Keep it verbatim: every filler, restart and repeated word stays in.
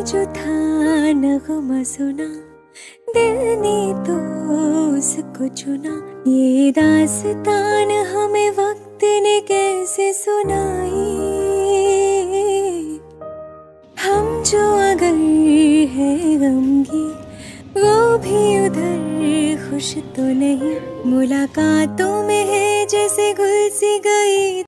जो था नगमा सुना, दिल ने तो उसको चुना। ये दास्तान हमें वक्त ने कैसे सुनाई। हम जो अगर है गमगी, वो भी उधर खुश तो नहीं। मुलाकातों में है जैसे घुल सी गई